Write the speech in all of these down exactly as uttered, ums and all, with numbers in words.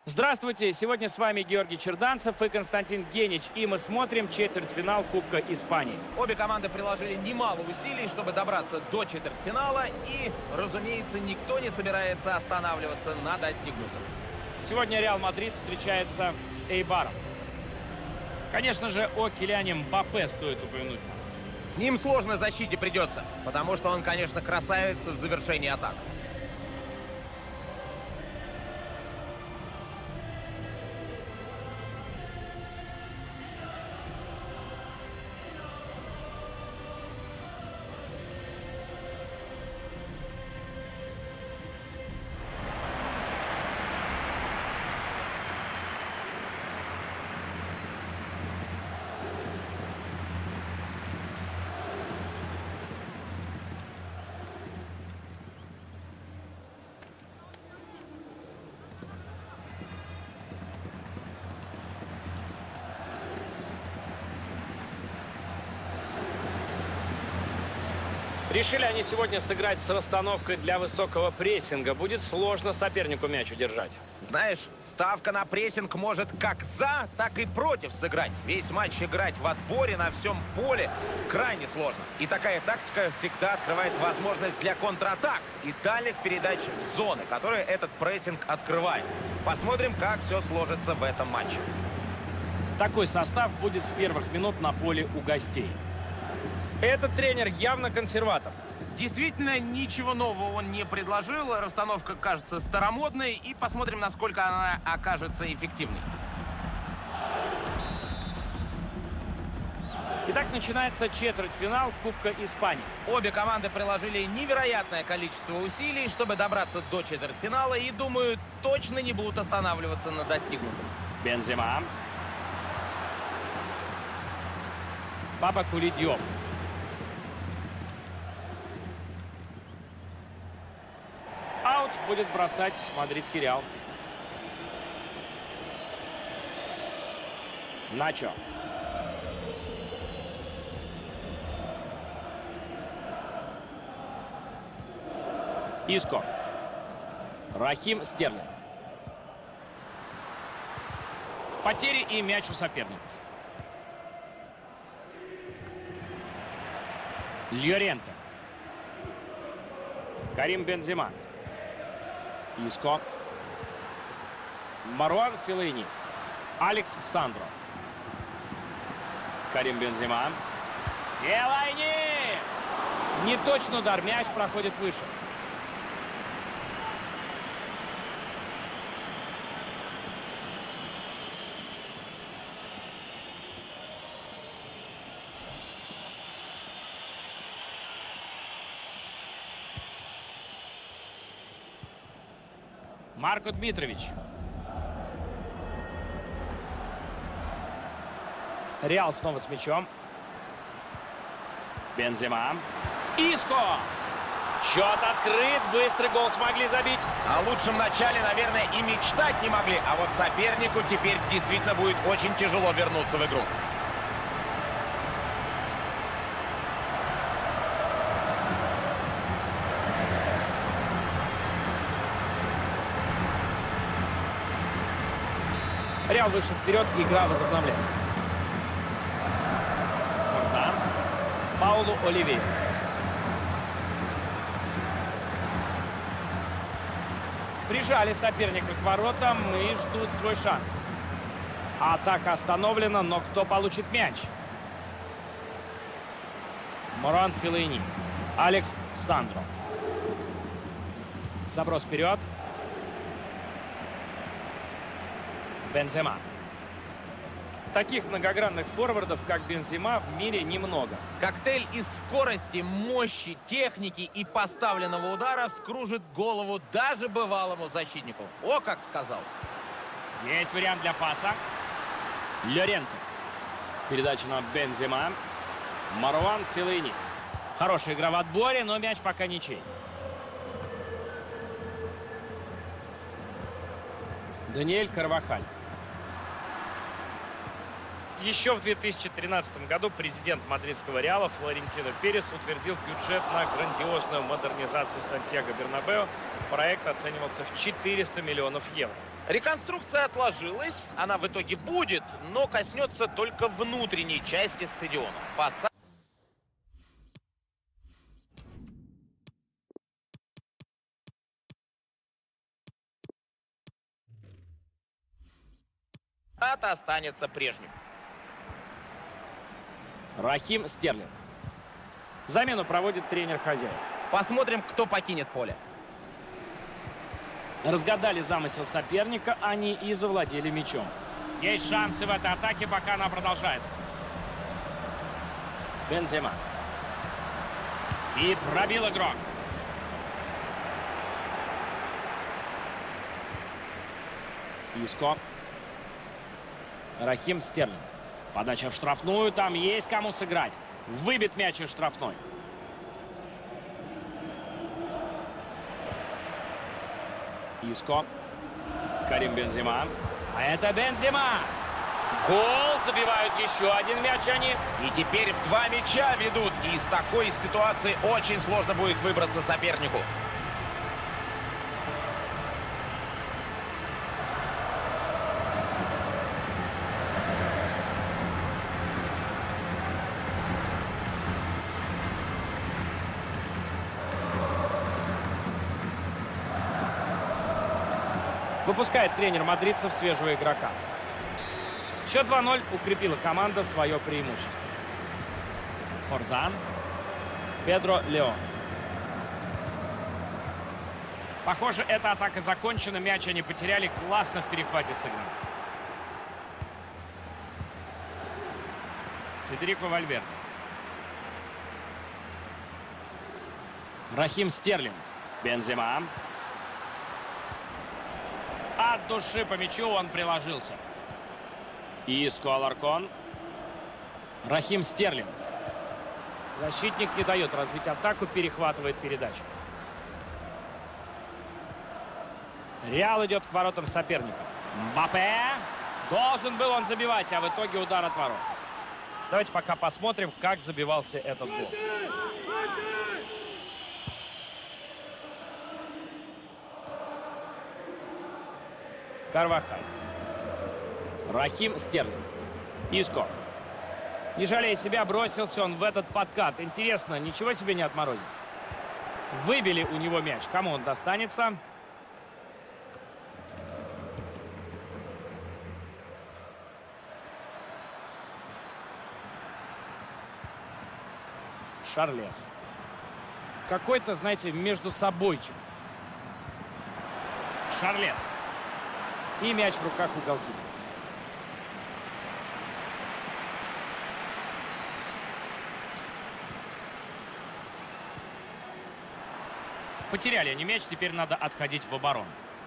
Здравствуйте! Сегодня с вами Георгий Черданцев и Константин Генич. И мы смотрим четвертьфинал Кубка Испании. Обе команды приложили немало усилий, чтобы добраться до четвертьфинала. И, разумеется, никто не собирается останавливаться на достигнутом. Сегодня Реал Мадрид встречается с Эйбаром. Конечно же, о Килиане Мбаппе стоит упомянуть. С ним сложно защите придется, потому что он, конечно, красавец в завершении атак. Решили они сегодня сыграть с расстановкой для высокого прессинга. Будет сложно сопернику мяч удержать. Знаешь, ставка на прессинг может как за, так и против сыграть. Весь матч играть в отборе на всем поле крайне сложно. И такая тактика всегда открывает возможность для контратак и дальних передач в зоны, которые этот прессинг открывает. Посмотрим, как все сложится в этом матче. Такой состав будет с первых минут на поле у гостей. Этот тренер явно консерватор. Действительно, ничего нового он не предложил. Расстановка кажется старомодной. И посмотрим, насколько она окажется эффективной. Итак, начинается четвертьфинал Кубка Испании. Обе команды приложили невероятное количество усилий, чтобы добраться до четвертьфинала. И, думаю, точно не будут останавливаться на достигнутом. Бензема. Папа-Кули Диоп. Аут будет бросать мадридский Реал. Начо. Иско. Рахим Стерлинг. Потери и мяч у соперников. Льоренте. Карим Бензема. Иско. Маруан Феллини. Алекс Сандро. Карим Бензема. Феллини! Неточный удар. Мяч проходит выше. Марко Дмитрович. Реал снова с мячом. Бензема. Иско. Счет открыт. Быстрый гол смогли забить. О лучшем начале, наверное, и мечтать не могли. А вот сопернику теперь действительно будет очень тяжело вернуться в игру. Реал вышел вперед, игра возобновляется. Фордан. Паулу Оливье. Прижали соперника к воротам и ждут свой шанс. Атака остановлена, но кто получит мяч? Маруан Феллини. Алекс Сандро. Заброс вперед. Бензема. Таких многогранных форвардов, как Бензема, в мире немного. Коктейль из скорости, мощи, техники и поставленного удара вскружит голову даже бывалому защитнику. О, как сказал. Есть вариант для паса. Льоренте. Передача на Бензема. Маруан Феллини. Хорошая игра в отборе, но мяч пока ничей. Даниэль Карвахаль. Еще в две тысячи тринадцатом году президент мадридского Реала Флорентино Перес утвердил бюджет на грандиозную модернизацию Сантьяго Бернабеу. Проект оценивался в четыреста миллионов евро. Реконструкция отложилась, она в итоге будет, но коснется только внутренней части стадиона. Фасад. Это останется прежним. Рахим Стерлинг. Замену проводит тренер хозяев. Посмотрим, кто покинет поле. Разгадали замысел соперника, они и завладели мячом. Есть шансы в этой атаке, пока она продолжается. Бензема. И пробил игрок. Иско. Рахим Стерлинг. Подача в штрафную, там есть кому сыграть. Выбит мяч из штрафной. Иско. Карим Бензема. А это Бензема. Гол. Забивают еще один мяч они. И теперь в два мяча ведут. И из такой ситуации очень сложно будет выбраться сопернику. Выпускает тренер мадридцев свежего игрока. Счет два ноль укрепила команда свое преимущество. Хордан. Педро Леон. Похоже, эта атака закончена. Мяч они потеряли. Классно в перехвате сыграно. Федерико Вальверде. Рахим Стерлинг. Бензема. От души по мячу он приложился. Иско Аларкон. Рахим Стерлинг. Защитник не дает развить атаку, перехватывает передачу. Реал идет к воротам соперника. Мбаппе. Должен был он забивать, а в итоге удар от ворот. Давайте пока посмотрим, как забивался этот гол. Карвахаль. Рахим Стерлинг. Иско. Не жалея себя, бросился он в этот подкат. Интересно, ничего себе не отморозил. Выбили у него мяч. Кому он достанется? Шарлес. Какой-то, знаете, между собойчик. Шарлес. И мяч в руках у голкипера. Потеряли они мяч, теперь надо отходить в оборону.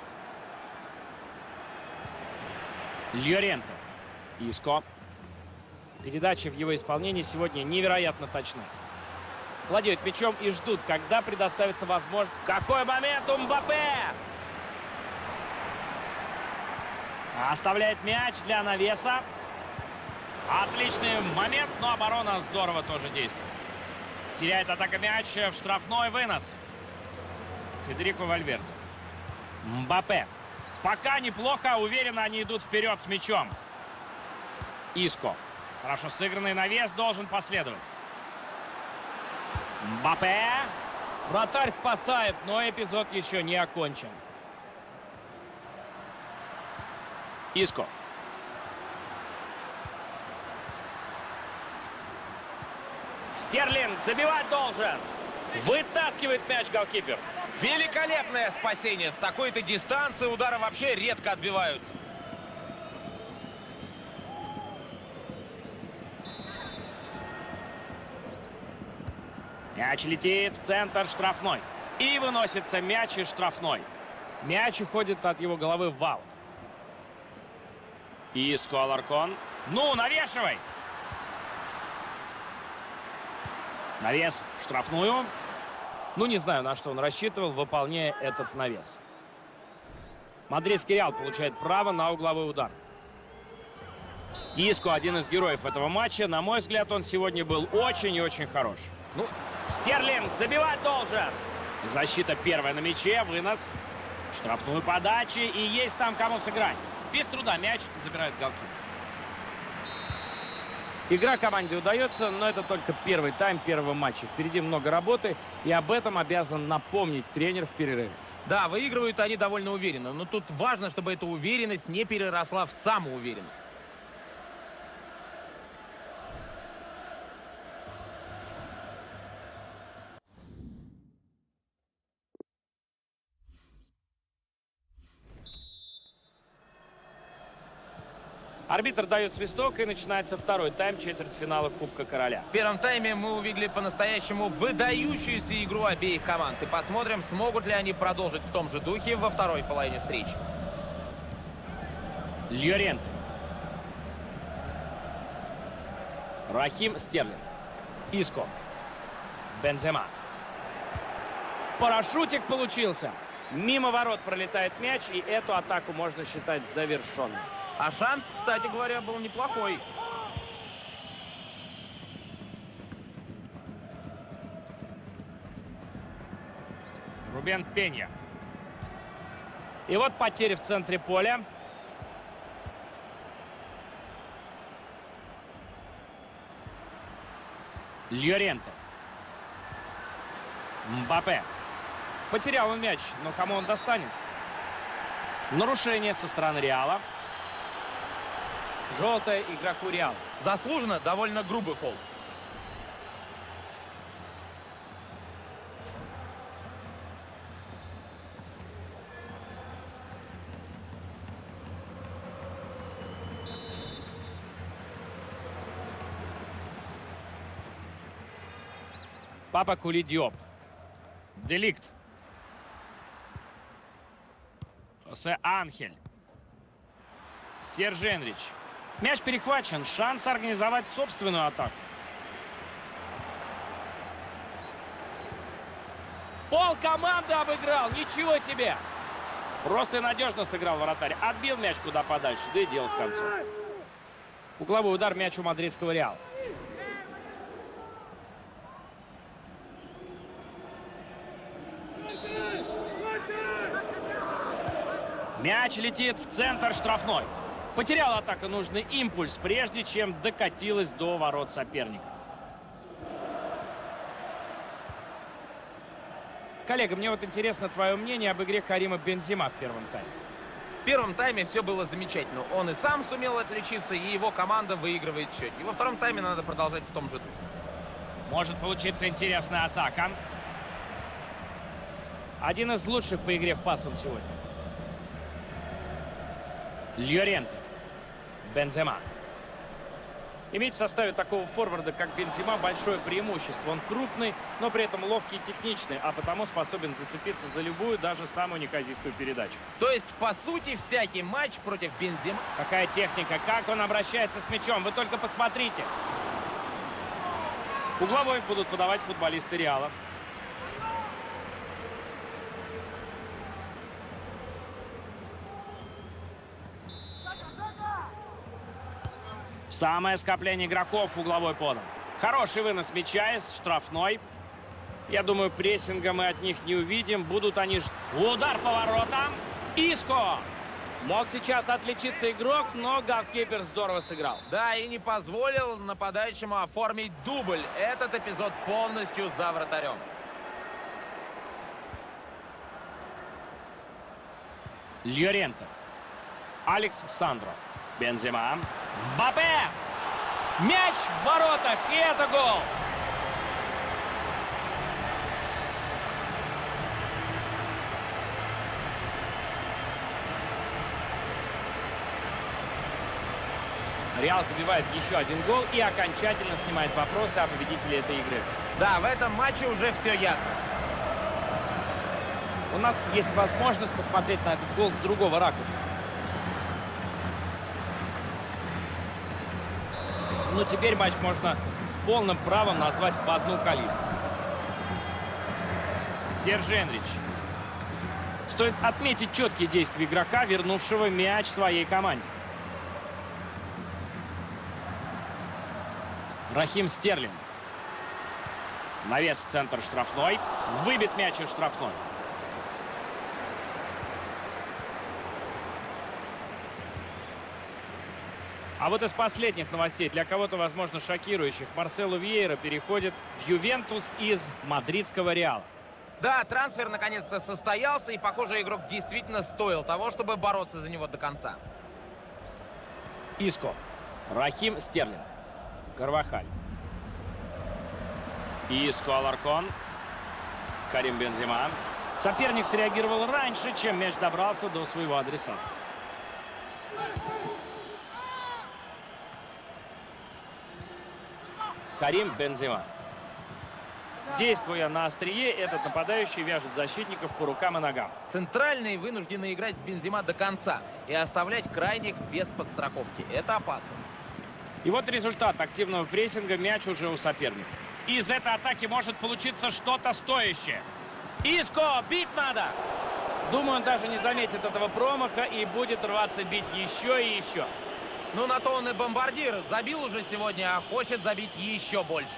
Льоренте. Иско. Передачи в его исполнении сегодня невероятно точны. Владеют мячом и ждут, когда предоставится возможность. Какой момент у Мбаппе! Оставляет мяч для навеса. Отличный момент, но оборона здорово тоже действует. Теряет атака мяч, в штрафной вынос. Федерико Вальверде. Мбаппе. Пока неплохо, уверенно они идут вперед с мячом. Иско. Хорошо сыгранный навес должен последовать. Мбаппе. Вратарь спасает, но эпизод еще не окончен. Иско. Стерлинг забивать должен. Вытаскивает мяч голкипер. Великолепное спасение. С такой-то дистанции удары вообще редко отбиваются. Мяч летит в центр штрафной. И выносится мяч из штрафной. Мяч уходит от его головы в аут. Иско Аларкон. Ну, навешивай! Навес в штрафную. Ну, не знаю, на что он рассчитывал, выполняя этот навес. Мадридский Реал получает право на угловой удар. Иско один из героев этого матча. На мой взгляд, он сегодня был очень и очень хорош. Ну, Стерлинг забивать должен. Защита первая на мяче. Вынос. Штрафную подачи, и есть там кому сыграть. Без труда мяч забирает голкипер. Игра команде удается, но это только первый тайм первого матча. Впереди много работы, и об этом обязан напомнить тренер в перерыве. Да, выигрывают они довольно уверенно, но тут важно, чтобы эта уверенность не переросла в самоуверенность. Арбитр дает свисток, и начинается второй тайм четвертьфинала Кубка Короля. В первом тайме мы увидели по-настоящему выдающуюся игру обеих команд. И посмотрим, смогут ли они продолжить в том же духе во второй половине встречи. Льоренте. Рахим Стерлинг. Иско. Бензема. Парашютик получился. Мимо ворот пролетает мяч, и эту атаку можно считать завершенной. А шанс, кстати говоря, был неплохой. Рубен Пенья. И вот потери в центре поля. Льоренте. Мбаппе. Потерял он мяч, но кому он достанется? Нарушение со стороны Реала. Желтая игроку Реала. Заслуженно довольно грубый фол. Папа Кули Диоп. Деликт. Хосе Анхель. Серж Энрич. Мяч перехвачен. Шанс организовать собственную атаку. Пол команды обыграл. Ничего себе. Просто и надежно сыграл вратарь. Отбил мяч куда подальше. Да и дело с концом. Угловой удар мяч у мадридского Реала. Мяч летит в центр штрафной. Потерял атака нужный импульс, прежде чем докатилась до ворот соперника. Коллега, мне вот интересно твое мнение об игре Карима Бензема в первом тайме. В первом тайме все было замечательно. Он и сам сумел отличиться, и его команда выигрывает счет. И во втором тайме надо продолжать в том же духе. Может получиться интересная атака. Один из лучших по игре в пас он сегодня. Льоренте. Бензема. Иметь в составе такого форварда, как Бензема, большое преимущество. Он крупный, но при этом ловкий и техничный, а потому способен зацепиться за любую, даже самую неказистую передачу. То есть, по сути, всякий матч против Бензема. Какая техника, как он обращается с мячом. Вы только посмотрите. Угловой будут подавать футболисты Реала. Самое скопление игроков угловой подан. Хороший вынос мяча из штрафной. Я думаю, прессинга мы от них не увидим. Будут они... Ж... Удар по воротам. Иско. Мог сейчас отличиться игрок, но голкипер здорово сыграл. Да, и не позволил нападающему оформить дубль. Этот эпизод полностью за вратарем. Льоренте. Алекс Сандро. Бензема. Мбаппе! Мяч в воротах, и это гол! Реал забивает еще один гол и окончательно снимает вопросы о победителе этой игры. Да, в этом матче уже все ясно. У нас есть возможность посмотреть на этот гол с другого ракурса. Но теперь матч можно с полным правом назвать по одну калибр. Серж Энрич. Стоит отметить четкие действия игрока, вернувшего мяч своей команде. Рахим Стерлинг. Навес в центр штрафной. Выбит мяч из штрафной. А вот из последних новостей, для кого-то, возможно, шокирующих, Марсело Вьейра переходит в Ювентус из мадридского Реала. Да, трансфер наконец-то состоялся, и, похоже, игрок действительно стоил того, чтобы бороться за него до конца. Иско. Рахим Стерлинг. Карвахаль. Иско Аларкон. Карим Бензема. Соперник среагировал раньше, чем мяч добрался до своего адресата. Карим Бензема. Действуя на острие, этот нападающий вяжет защитников по рукам и ногам. Центральные вынуждены играть с Бензема до конца и оставлять крайних без подстраховки. Это опасно. И вот результат активного прессинга. Мяч уже у соперника. Из этой атаки может получиться что-то стоящее. Иско, бить надо! Думаю, он даже не заметит этого промаха и будет рваться бить еще и еще. Ну, на то он и бомбардир. Забил уже сегодня, а хочет забить еще больше.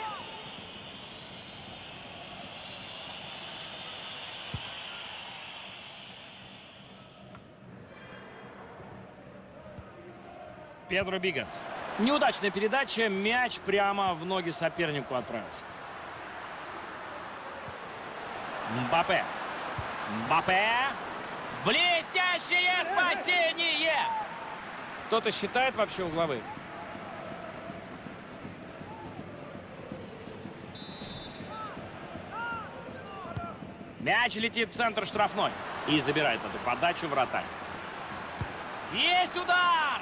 Педро Бигас. Неудачная передача. Мяч прямо в ноги сопернику отправился. Мбаппе. Мбаппе. Блестящее спасение! Кто-то считает вообще угловые? Мяч летит в центр штрафной. И забирает эту подачу вратарь. Есть удар!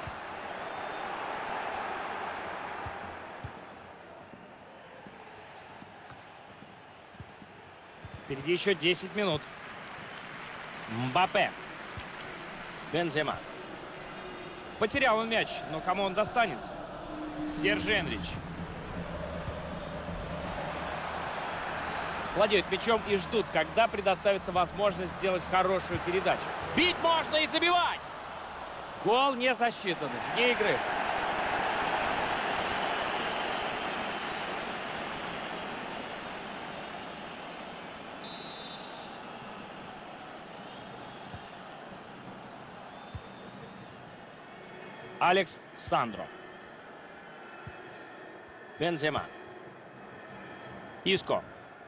Впереди еще десять минут. Мбаппе. Бензема. Потерял он мяч, но кому он достанется? Серж Энрич. Владеют мячом и ждут, когда предоставится возможность сделать хорошую передачу. Бить можно и забивать! Гол не засчитан, вне игры. Алекс Сандро. Бензема. Иско.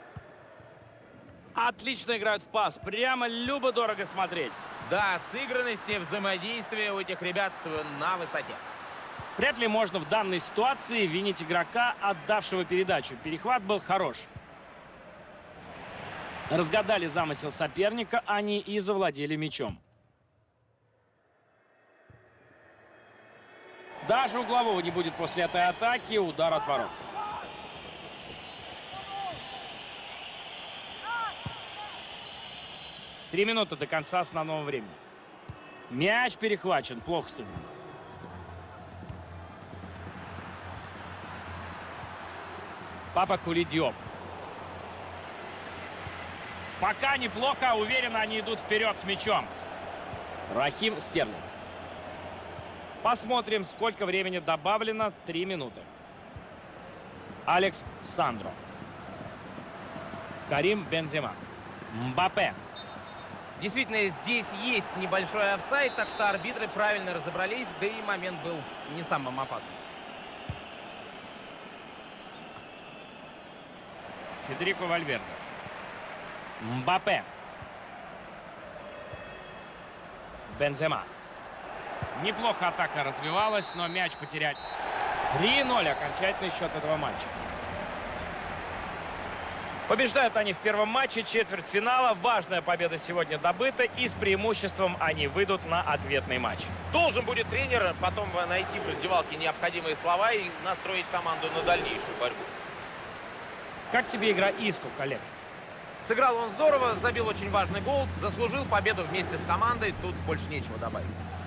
Отлично играют в пас. Прямо любо-дорого смотреть. Да, сыгранность и взаимодействие у этих ребят на высоте. Вряд ли можно в данной ситуации винить игрока, отдавшего передачу. Перехват был хорош. Разгадали замысел соперника они и завладели мячом. Даже углового не будет после этой атаки. Удар от ворот. Три минуты до конца основного времени. Мяч перехвачен. Плохо сыгран. Папа Кулидиоп. Пока неплохо, уверенно они идут вперед с мячом. Рахим Стерлинг. Посмотрим, сколько времени добавлено. Три минуты. Алекс Сандро. Карим Бензема. Мбаппе. Действительно, здесь есть небольшой офсайд, так что арбитры правильно разобрались, да и момент был не самым опасным. Федерико Вальверде. Мбаппе. Бензема. Неплохо атака развивалась, но мяч потерять. три ноль окончательный счет этого матча. Побеждают они в первом матче четвертьфинала. Важная победа сегодня добыта, и с преимуществом они выйдут на ответный матч. Должен будет тренер потом найти в раздевалке необходимые слова и настроить команду на дальнейшую борьбу. Как тебе игра Иско, коллег? Сыграл он здорово, забил очень важный гол, заслужил победу вместе с командой. Тут больше нечего добавить.